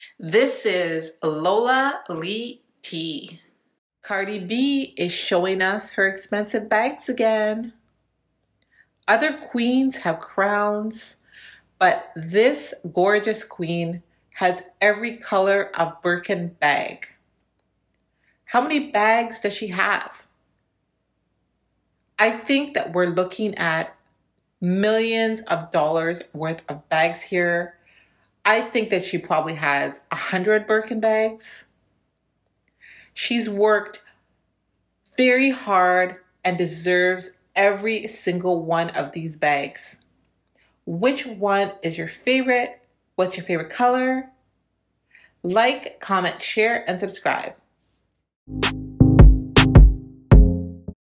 This is Lola Lee T. Cardi B is showing us her expensive bags again. Other queens have crowns, but this gorgeous queen has every color of Birkin bag. How many bags does she have? I think that we're looking at millions of dollars worth of bags here. I think that she probably has 100 Birkin bags. She's worked very hard and deserves every single one of these bags. Which one is your favorite? What's your favorite color? Like, comment, share, and subscribe.